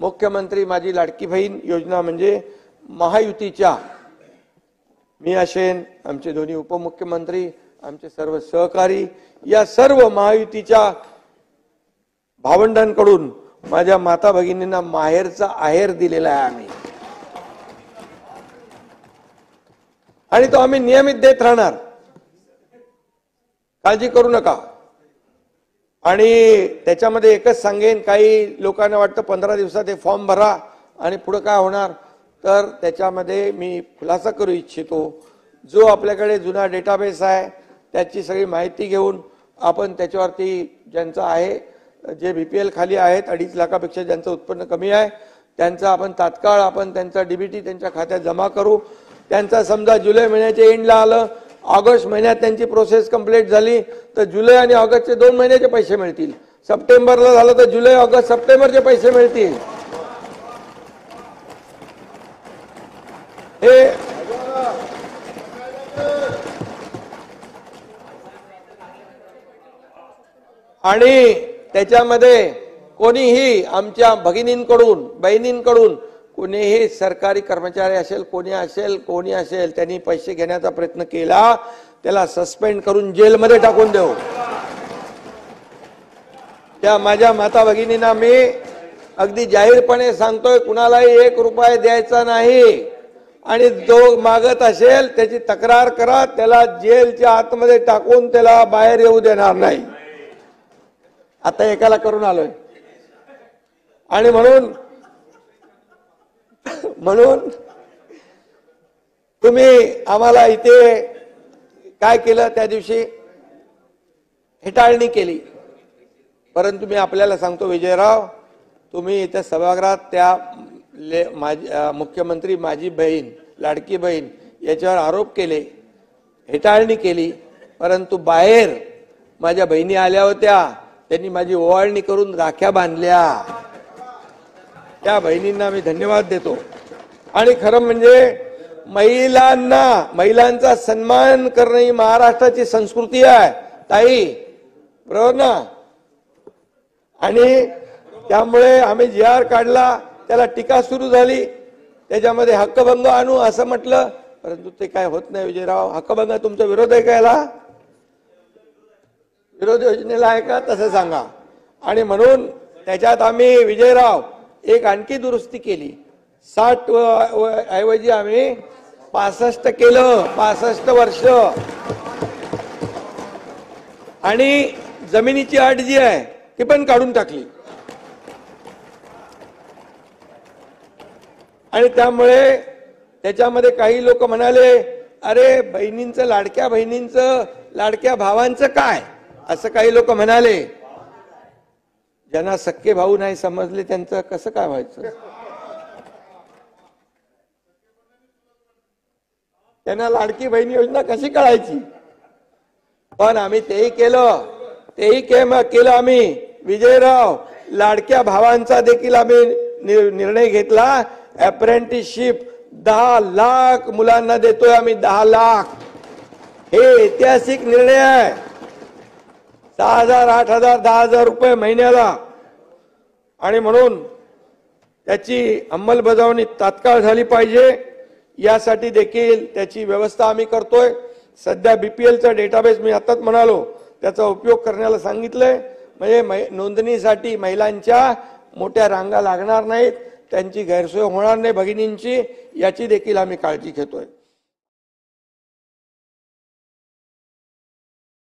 मुख्यमंत्री माझी लाडकी बहीण योजना म्हणजे महायुतीच्या मी असेन, आमचे दोन्ही उपमुख्यमंत्री, आमचे सर्व सहकारी, या सर्व महायुतीच्या भावंडांकडून माझ्या माता भगिनींना माहेरचा आहेर दिलेला आहे आम्ही, आणि तो आम्ही नियमित देत राहणार, काळजी करू नका। आणि त्याच्यामध्ये एकच सांगेन, काही लोकांना वाटतं 15 दिवसात हे फॉर्म भरा आणि पुढे काय होणार, तर त्याच्यामध्ये मी खुलासा करू इच्छितो। जो आपल्याकडे जुना डेटाबेस आहे त्याची सगळी माहिती घेऊन आपण त्याच्यावरती ज्यांचा आहे, जे बीपीएल खाली आहेत 2.5 लाखापेक्षा ज्यांचं उत्पन्न कमी आहे त्यांचा आपण तात्काळ आपण त्यांचा डीबीटी त्यांच्या खात्यात जमा करू। त्यांचा समजा जुलै महिन्याच्या एंडला आलं, ऑगस्ट महिन्यात त्यांची प्रोसेस कंप्लीट झाली तर जुलै आणि ऑगस्टचे 2 महिन्याचे पैसे मिळतील। सप्टेंबरला झालं तर जुलै ऑगस्ट सप्टेंबरचे पैसे मिळतील। हे आणि त्याच्यामध्ये कोणीही आमच्या भगिनींकडून बहिणींकडून कोणीही सरकारी कर्मचारी असेल, कोणी असेल त्यांनी पैसे घेण्याचा प्रयत्न केला त्याला सस्पेंड करून जेलमध्ये टाकून देऊ। त्या माझ्या माता भगिनींना मी अगदी जाहीरपणे सांगतोय, कुणालाही 1 रुपया द्यायचा नाही, आणि जो मागत असेल त्याची तक्रार करा, त्याला जेलच्या आतमध्ये टाकून त्याला बाहेर येऊ देणार नाही। आता एकाला करून आलोय, आणि म्हणून तुम्ही आम्हाला इथे काय केलं, त्या दिवशी हेटाळणी केली, परंतु मी आपल्याला सांगतो विजयराव, तुम्ही इथे सभागृहात त्या मुख्यमंत्री माझी बहीण लाडकी बहीण याच्यावर आरोप केले, हेटाळणी केली, परंतु बाहेर माझ्या बहिणी आल्या होत्या, त्यांनी माझी ओवाळणी करून राख्या बांधल्या, त्या बहिणींना मी धन्यवाद देतो। आणि खरं म्हणजे महिलांचा सन्मान करणं ही महाराष्ट्राची संस्कृती आहे ताई, बरोबर ना? आणि त्यामुळे आम्ही जी.आर. काढला, त्याला टीका सुरू झाली, त्याच्यामध्ये हक्कभंग आणू असं म्हटलं, परंतु ते काय होत नाही विजयराव। हक्कभंग तुमचा विरोध आहे का याला? विरोध योजनेला आहे का तसं सांगा। आणि म्हणून त्याच्यात आम्ही विजयराव एक आणखी दुरुस्ती केली, 60 ऐवजी आम्ही 65 केलं, 65 वर्ष। आणि जमिनीची अट जी आहे ती पण काढून टाकली, आणि त्यामुळे त्याच्यामध्ये काही लोक म्हणाले, अरे बहिणींचं, लाडक्या बहिणींचं, लाडक्या भावांचं काय, असं काही लोक म्हणाले। ज्यांना सख्खे भाऊ नाही समजले त्यांचं कसं काय व्हायचं, त्यांना लाडकी बहीण योजना कशी कळायची? पण आम्ही तेही केलं आम्ही विजयराव। लाडक्या भावांचा देखील आम्ही निर्णय घेतला, अप्रेंटिसशिप 10 लाख मुलांना देतोय आम्ही, 10 लाख। हे ऐतिहासिक निर्णय आहे, 6,000, 8,000, 10,000 रुपये महिन्याला, आणि म्हणून त्याची अंमलबजावणी तात्काळ झाली पाहिजे, यासाठी देखील त्याची व्यवस्था आम्ही करतोय। सध्या बीपीएलचा डेटाबेस मी आताच म्हणालो त्याचा उपयोग करण्याला सांगितलंय, म्हणजे नोंदणीसाठी महिलांच्या मोठ्या रांगा लागणार नाहीत, त्यांची गैरसोय होणार नाही भगिनींची, याची देखील आम्ही काळजी घेतोय।